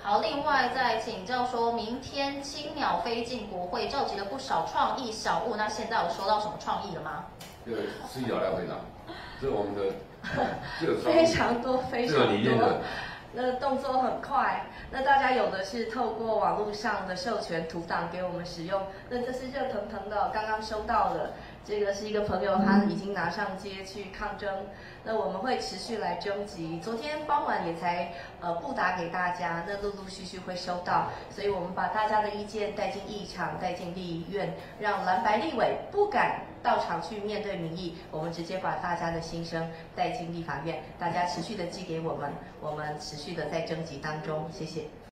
好，另外再请教说，明天青鸟飞进国会，召集了不少创意小物，那现在有收到什么创意了吗？ 这个司仪老廖会长，这是我们的这个非常多，非常这个理念多的。 那动作很快，那大家有的是透过网络上的授权图档给我们使用，那这是热腾腾的，刚刚收到的，这个是一个朋友他已经拿上街去抗争，那我们会持续来征集，昨天傍晚也才布达给大家，那陆陆续续会收到，所以我们把大家的意见带进议场，带进立院，让蓝白立委不敢到场去面对民意，我们直接把大家的心声带进立法院，大家持续的寄给我们，我们持续的在征集当中，谢谢。